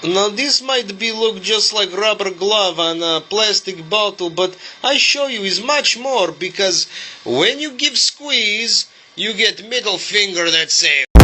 Now this might be look just like rubber glove on a plastic bottle, but I show you is much more, because when you give squeeze, you get middle finger that say